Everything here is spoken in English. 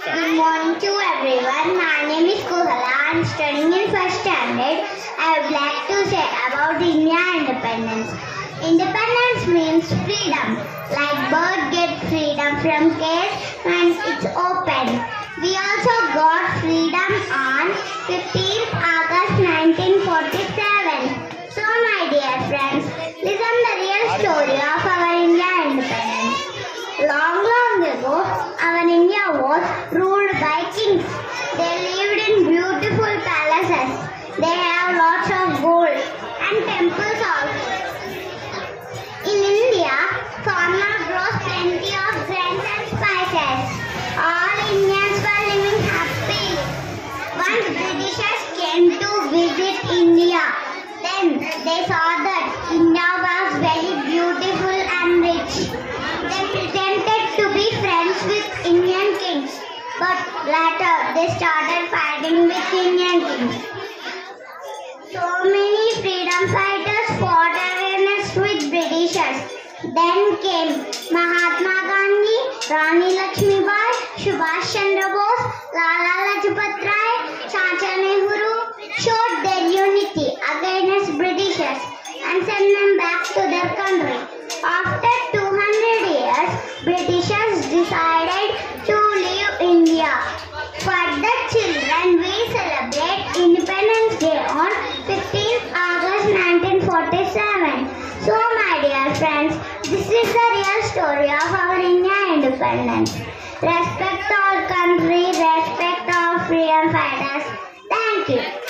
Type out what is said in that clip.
Good morning to everyone. My name is Kohala. I am studying in first standard. I would like to say about India independence. Independence means freedom. Like bird get freedom from cage when it's open. We also got freedom on 15th August 1947. So my dear friends, listen the real story of our India independence. Long ago, our India was ruled by kings. They lived in beautiful palaces. They have lots of gold and temples also. In India, farmer grows plenty of grains and spices. All Indians were living happy. Once Britishers came to visit India, then they saw that India was very beautiful and rich. They pretended to be friends with Indian kings, but later they started fighting with Indian kings. So many freedom fighters fought against with Britishers. Then came Mahatma Gandhi, Rani Lakshmibai, Subhash Chandra Bose, Lala Lajpat Rai, Chacha Nehru showed their unity against Britishers and sent them back to their country. After 200 years, Britishers decided to leave India. For the children, we celebrate Independence Day on 15th August 1947. So, my dear friends, this is the real story of our India independence. Respect our country, respect our freedom fighters. Thank you.